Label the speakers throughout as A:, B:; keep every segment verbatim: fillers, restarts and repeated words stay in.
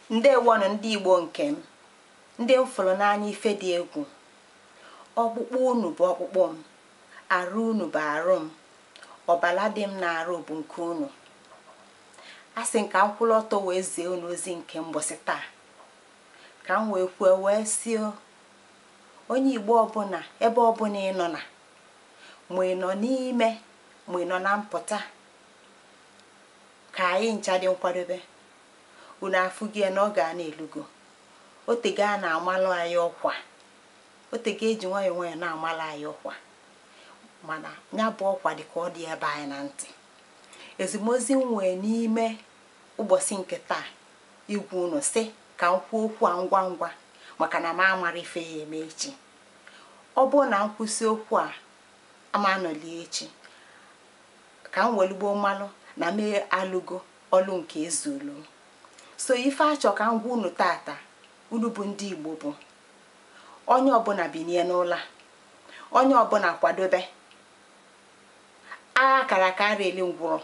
A: Ndewonu ndị Igbo nke m, ndị m fụrụ n'anya ife dị egwu. Ọkpụkpụ unu bụ ọkpụkpụ m, arụ unu bụ arụ m, ọbala dị m na-arụ bụ nke unu. A sị ka m kwụrụ ọtọ wee zie unu ozi nke mbọsị taa, ka m wee kwuo wee si onye Igbo ọbụla ebe ọbụla ị nọ na, ma ị nọ n'ime ma ị nọ na mpụta, ka anyị ncha dị nkwadobe. Unu afụgie na ọ ga na-elugo otege a na-amalụ anyị ọkwa, otege eji nwayọọ nwayọọ na-amalụ anyị ọkwa, mana ya bụ ọkwa dị ka ọ dị ebe anyị na ntị. Ezimozi m nwee n'ime ụbọchị nke taa igwu unu si ka m kwuo okwu a ngwa ngwa, maka na m amara ife ya eme echi. Ọ bụrụ na m kwụsị okwu a ama anọli echi, ka m welugbo mmalụ na mee alụgo ọlụ nke ezulu. So ife achọ ka m gwa unu tata, unu bụ ndị Igbo bụ onye ọbụla binie n'ụla, onye ọbụla kwadobe. Agha kara ka arịeli ngwụrụ,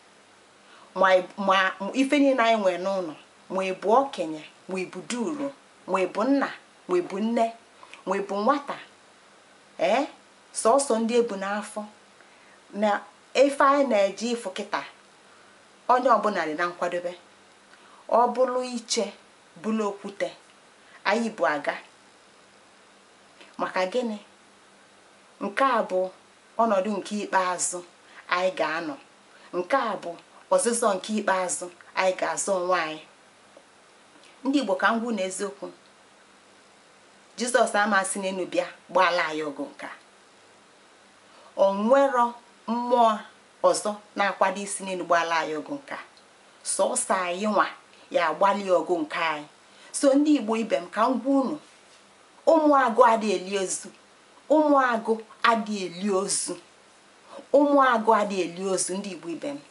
A: ma ife niile anyị nwere n'ụlọ, ma ịbụ okenye, ma ịbụ duru, ma ịbụ nna, ma ịbụ nne, ma ịbụ nwata, ee sọsọ ndị ebu n'afọ na ife anyị na-eji ịfụ kịta, onye ọbụla dị na nkwadobe. Ọ bụrụ iche bụrụ okwute, anyị bụ aga. Maka gịnị? Nke a bụ ọnọdụ nke ikpeazụ anyị ga-anọ. Nke a bụ ọzụzọ nke ikpeazụ anyị ga-azọ onwe anyị. Ndị Igbo ka m gwu n'eziokwu, Jizọs amasị n'enu bịa gbaala anyị ọgụ nka. O nwero mmụọ ọzọ na-akwado isi n'enu gbaala anyị ọgụ nka, sọsọ anyị nwa ya agbalị ọgụ nke anyị. So ndị Igbo ibe m, ka m gwa unu, ụmụagụ adị eli ozu, ụmụagụ adị eli ozu, ụmụagụ adị eli ozu. Ndị Igbo ibe m,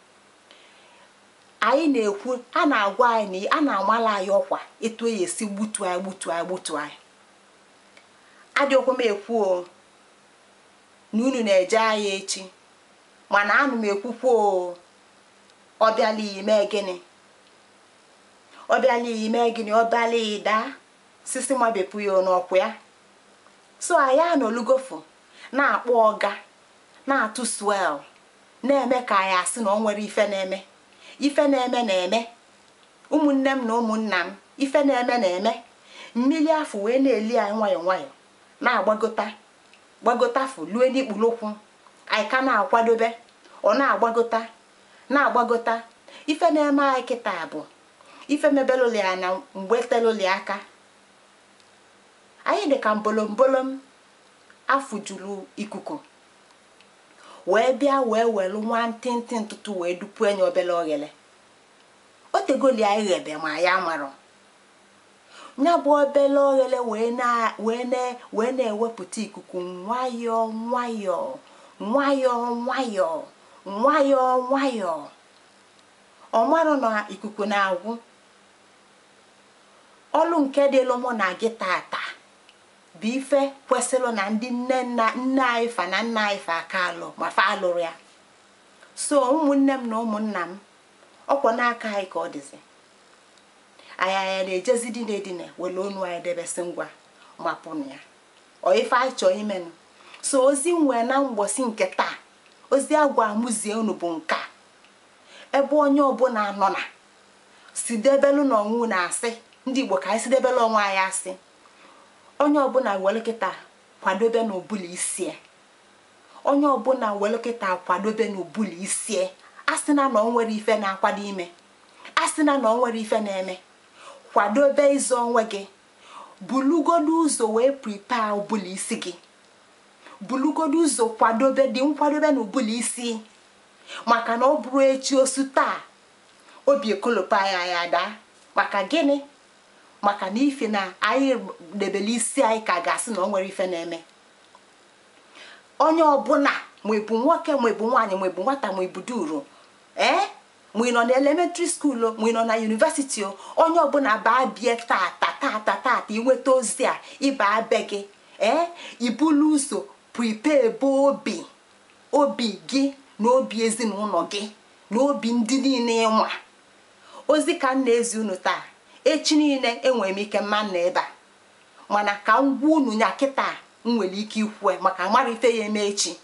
A: anyị na-ekwu, a na-agwa anyị na a na-amala anyị ọkwa etu e esi gbutu anyị gbutu anyị gbutu anyị. Adịokwa m ekwu o na unu na-eje anyị echi, mana anụ m ekwukwa o ọ bịala ime gịnị, ọ bịala ime gịnị, ọ bịala ịda sisi mabepụ ya n'ọkwa ya. So anyị anọlugofu na-akpọ ọga, na-atụ swel, na-eme ka anyị asị na ọ nwere ife na-eme. Ife na-eme na-eme, ụmụnne m na ụmụnna m, ife na-eme na-eme. Mmiri afọ wee na-eli anyị nwayọọ nwayọọ, na-agbagota gbagota afọ lue n'ikpulokwu. Anyị ka na-akwadobe, ọ na-agbagota na-agbagota. Ife na-eme anyị kịta bụ ife mebelụli ya na mgbe telụli aka. Anyị dị ka mbolombolom afụ juru ikuku wee bịa wee welu nwa ntịntị ntụtụ wee dupu enye obele oghele. O tegoli anyị ghebe ma ya marọ. Nya bụ obele oghele wee na wee na wee na-ewepụta ikuku nwayọọ nwayọọ nwayọọ nwayọọ nwayọọ nwayọọ. Ọ marọ na ikuku na-agwụ. Ọlụ nke dịlụ mụ na gị tata bụ ife kwesịrị na ndị nne nna nne anyị fa na nna anyị fa aka alụ ma fa alụrụ ya. So ụmụnne m na ụmụnna m, ọkwa n'aka anyị ka ọ dịzi. Anyị anya na-ejezi dị na-edine wele onu anyị debesi ngwa mapụnụ ya, ọ ife anyị chọọ imenụ. So ozi nwee na mgbọsị nke taa, ozi agwa amụzie unu bụ nka. Ebe onye ọbụla nọ na si debelu n'ọnwụ na-asị, ndị Igbo ka anyị si debelu ọnwa anyị asị. Onye ọbụla were kịta kwadobe n'obulu isie, onye ọbụla were kịta kwadobe n'obulu isie. Asị na na ọ nwere ife na-akwado ime, asị na na ọ nwere ife na-eme, kwadobe ịzọ onwe gị. Bulugodu ụzọ wee prepare obulu isi gị, bulugodu ụzọ kwadobe, dị nkwadobe n'obulu isi. Maka na ọ bụrụ echi osu taa, obi ekolopa ya ya daa. Maka gịnị? Maka na ife na anyị debele isi anyị ka ga-asị na ọ nwere ife na-eme. Onye ọbụla, ma ịbụ nwoke, ma ịbụ nwaanyị, ma ịbụ nwata, ma ịbụ duru, ee ma ị nọ na elementary school, ma ị nọ na university, onye ọbụla baa bie tata tata tata inweta ozi a ịba be gị, ee ibulu ụzọ prepare ebe obi obi gị na obi ezinụlọ gị na obi ndị niile ịnwa. Ozi ka m na-ezi unu taa, echi niile enwere m ike mma na ebe a mana ka m gwa unu nya kịta m nwere ike ikwu maka mara ife ya eme echi.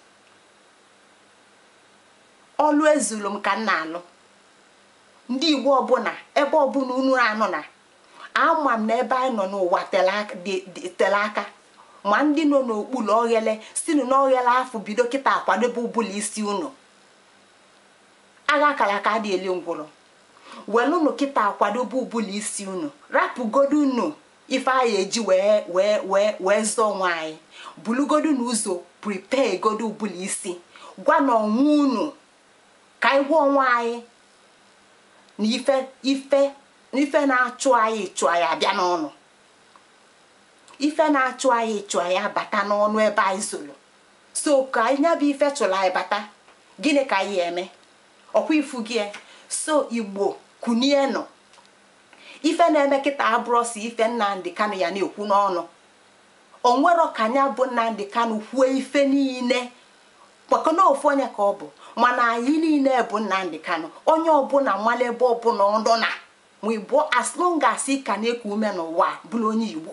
A: Ọlụ ezulu m ka m na-alụ ndị Igbo ọbụla ebe ọbụla unu anọ na ama m na ebe anyị nọ n'ụwa tele aka ma ndị nọ n'okpuru oghele si n'oghele afọ bido kịta akwadobe ụbụla isi unu agha kala ka dị eli ngwụrụ welụnụ kịta akwadobe ụbụla isi unu rapụgodu unu ife anyị eji wee wee wee wee zọọ nwaanyị bulugodu n'ụzọ prepare godu ụbụla isi gwa na onwe unu ka anyị gwa onwe anyị na ife ife ife na-achụ anyị chụ anyị abịa n'ọnụ ife na-achụ anyị chụ anyị abata n'ọnụ ebe anyị zolo so ka anyị nyabụ ife chụrụ anyị bata gịnị ka anyị eme ọkwa ifu gị so Igbo kunie nọ ife na-eme kịta abụrọsi ife Nnamdi Kanu ya na-ekwu n'ọnụ onwero ka anya bụ Nnamdi Kanu kwuo ife niile maka na ofu onye ka ọ bụ mana anyị niile bụ Nnamdi Kanu onye ọbụla mmalụ ebe ọbụla ọdụ na ma Igbo as long as ị ka na-eku ume n'ụwa bụrụ onye Igbo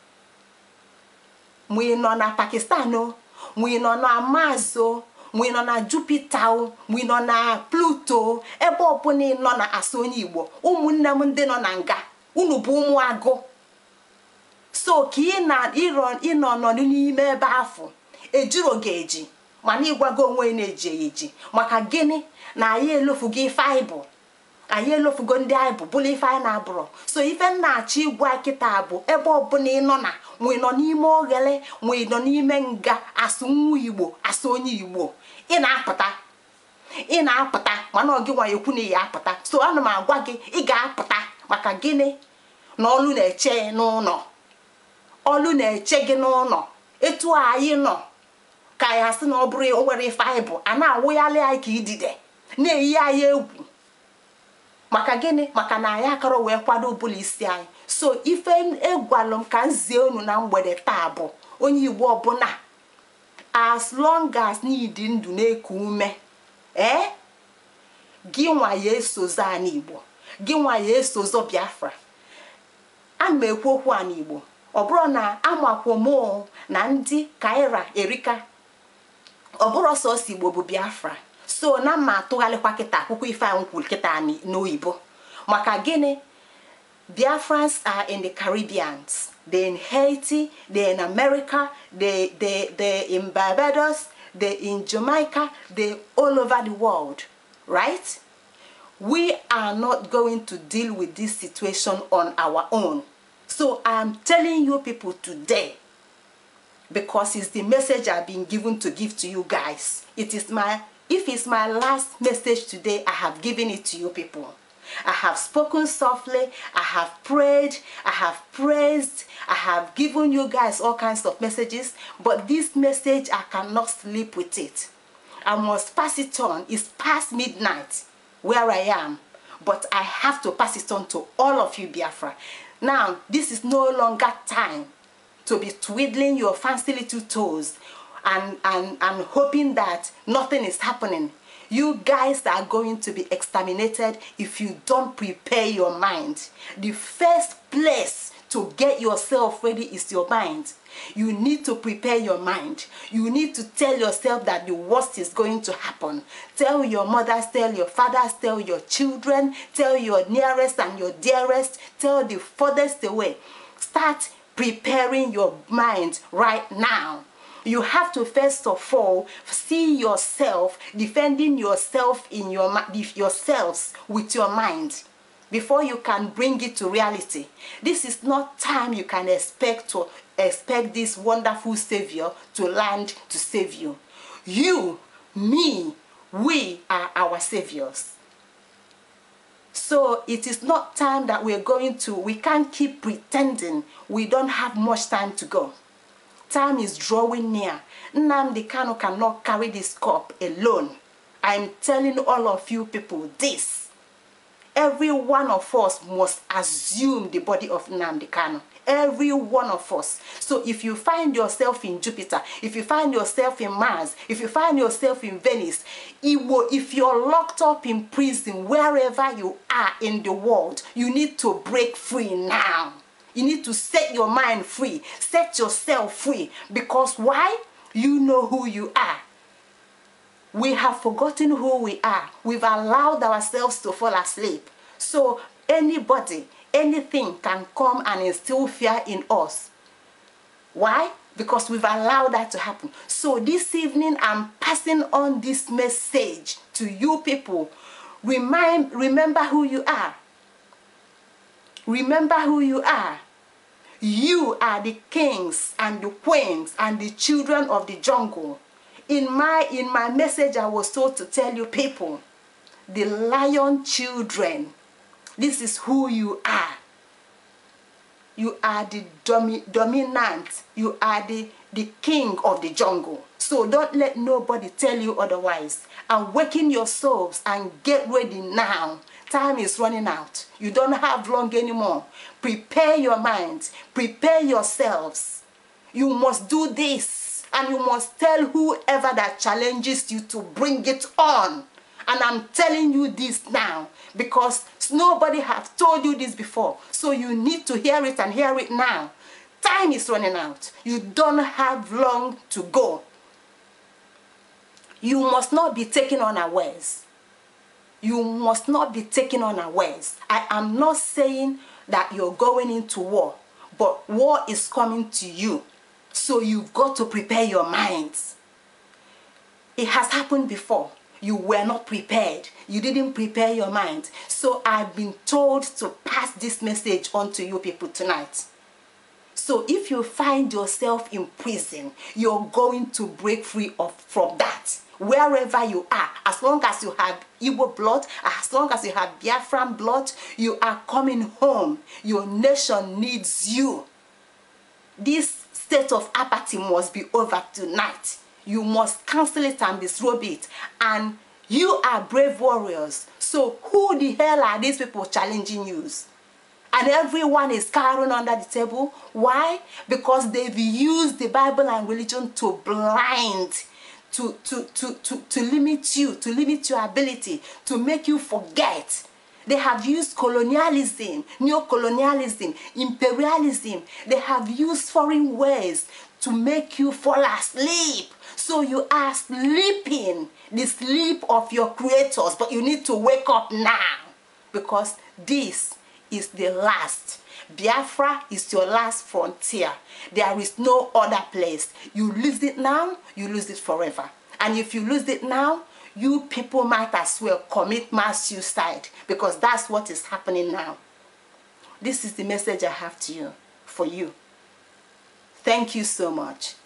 A: ma ị nọ na Pakistan ma ị nọ na Mars ma ị nọ na Jupiter ma ị nọ na Pluto ebe ọbụla ị nọ na asụ onye Igbo ụmụnne m ndị nọ na nga unu bụ ụmụ agụ so ka ị na ịnọ nọ n'ime ebe afọ ejiro ga-eji mana ịgwago onwe na-eji eji maka gịnị na anyị elofugo ife anyị bụ anyị elofugo ndị anyị bụ bụla ife anyị na-abụrọ so ife nna-achọ ịgwa kịta bụ ebe ọbụla ị nọ na ma ị nọ n'ime oghele ma ị nọ n'ime nga asụ nwa Igbo asụ onye Igbo ị na-apụta ị na-apụta mana ọ gị nwa ekwu na ya apụta so ana m agwa gị ị ga-apụta maka gịnị na ọlụ na-eche n'ụlọ ọlụ na-eche gị n'ụlọ etu anyị nọ ka ya sị na ọ bụrụ o nwere ife anyị bụ a na-awụghalị anyị ka idide na-eyi anyị egwu maka gịnị maka na anyị akọrọ wee kwado ụbụla isi anyị so ife egwalụ m ka m zie unu na mgbede taa bụ onye Igbo ọbụla as long as n'idi ndụ na-eku ume ee gị nwa ya esozo anyị Igbo gị nwa ya esozo Biafra a ma ekwu okwu anyị Igbo ọ bụrụ na amakwomo na ndị Kaira erika ọ bụrụ sọsọ Igbo bụ Biafra so na mma atụghalịkwa kịta akwụkwọ ife anyị kwuru kịta n'oyibo maka gịnị Biafrans are in the Caribbeans, they're in Haiti, they're in America, they they they're in Barbados, they're in Jamaica, they're all over the world, right? We are not going to deal with this situation on our own. So I'm telling you people today, because it's the message I've been given to give to you guys. It is my, if it's my last message today, I have given it to you people. I have spoken softly, I have prayed, I have praised, I have given you guys all kinds of messages, but this message, I cannot sleep with it. I must pass it on. It's past midnight where I am, but I have to pass it on to all of you Biafra. Now, this is no longer time to be twiddling your fancy little toes and, and, and hoping that nothing is happening. You guys are going to be exterminated if you don't prepare your mind. The first place to get yourself ready is your mind. You need to prepare your mind. You need to tell yourself that the worst is going to happen. Tell your mothers, tell your fathers, tell your children, tell your nearest and your dearest, tell the furthest away. Start preparing your mind right now. You have to first of all see yourself defending yourself in your yourselves with your mind before you can bring it to reality. This is not time you can expect to expect this wonderful Savior to land to save you. You, me, we are our saviors. So it is not time that we're going to, we can't keep pretending we don't have much time to go. Time is drawing near. Nnamdi Kanu cannot carry this cup alone. I'm telling all of you people this. every one of us must assume the body of Nnamdi Kanu. Every one of us. So if you find yourself in Jupiter, if you find yourself in Mars, if you find yourself in Venice, Igbo, if you're locked up in prison, wherever you are in the world, you need to break free now. You need to set your mind free. Set yourself free. Because why? You know who you are. We have forgotten who we are. We've allowed ourselves to fall asleep. So anybody, anything can come and instill fear in us. Why? Because we've allowed that to happen. So this evening, I'm passing on this message to you people. Remind, remember who you are. Remember who you are. You are the kings and the queens and the children of the jungle. In my, in my message, I was told to tell you people, the lion children, this is who you are. You are the domi dominant. You are the, the king of the jungle. So don't let nobody tell you otherwise. Awaken your souls and get ready now. Time is running out. You don't have long anymore. Prepare your minds. Prepare yourselves. You must do this. And you must tell whoever that challenges you to bring it on. And I'm telling you this now. Because nobody has told you this before. So you need to hear it and hear it now. Time is running out. You don't have long to go. You must not be taken unawares. You must not be taken unawares. I am not saying that you're going into war, but war is coming to you. So you've got to prepare your minds. It has happened before. You were not prepared. You didn't prepare your mind. So I've been told to pass this message on to you people tonight. So if you find yourself in prison, you're going to break free of, from that. Wherever you are, as long as you have Igbo blood, as long as you have Biafran blood, you are coming home. Your nation needs you. This state of apathy must be over tonight. You must cancel it and disrobe it. And you are brave warriors. So who the hell are these people challenging you? And everyone is cowering under the table. Why? Because they've used the Bible and religion to blind, to, to, to, to, to limit you, to limit your ability, to make you forget. They have used colonialism, neo-colonialism, imperialism. They have used foreign ways to make you fall asleep. So you are sleeping the sleep of your creators, but you need to wake up now because this is the last. Biafra is your last frontier. There is no other place. You lose it now, you lose it forever. And if you lose it now, you people might as well commit mass suicide because that's what is happening now. This is the message I have to you, for you. Thank you so much.